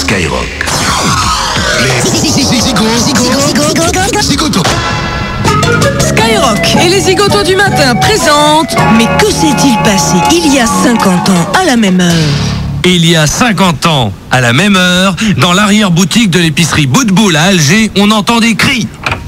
Skyrock. Skyrock et les zigotos du matin présentent. Mais que s'est-il passé il y a 50 ans à la même heure? Il y a 50 ans, à la même heure, dans l'arrière-boutique de l'épicerie Bout de Boule à Alger, on entend des cris.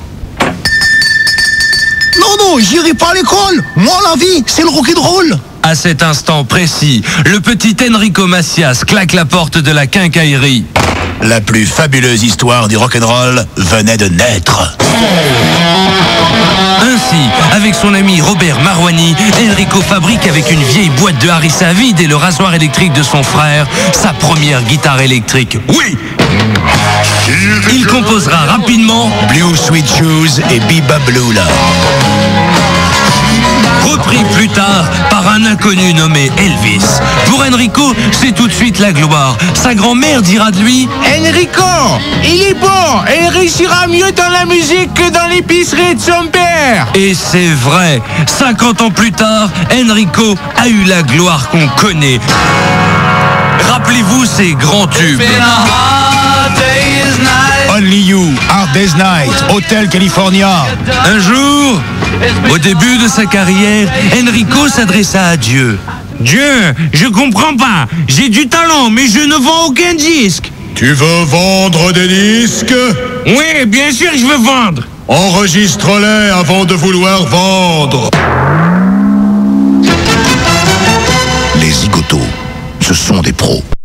Non, j'irai pas à l'école. Moi, la vie, c'est le rock'n'roll. À cet instant précis, le petit Enrico Macias claque la porte de la quincaillerie. La plus fabuleuse histoire du rock'n'roll venait de naître. Ainsi, avec son ami Robert Marouani, Enrico fabrique avec une vieille boîte de harissa vide et le rasoir électrique de son frère, sa première guitare électrique. Oui! Il composera rapidement Blue Sweet Shoes et Biba Blue Love. Repris plus tard par un inconnu nommé Elvis. Pour Enrico, c'est tout de suite la gloire. Sa grand-mère dira de lui: Enrico, il est bon et il réussira mieux dans la musique que dans l'épicerie de son père. Et c'est vrai, 50 ans plus tard, Enrico a eu la gloire qu'on connaît. Rappelez-vous ces grands tubes. Only You, Hard Day's Night, Hotel California. Un jour, au début de sa carrière, Enrico s'adressa à Dieu. Dieu, je comprends pas. J'ai du talent, mais je ne vends aucun disque. Tu veux vendre des disques? Oui, bien sûr que je veux vendre. Enregistre-les avant de vouloir vendre. Les zigotos, ce sont des pros.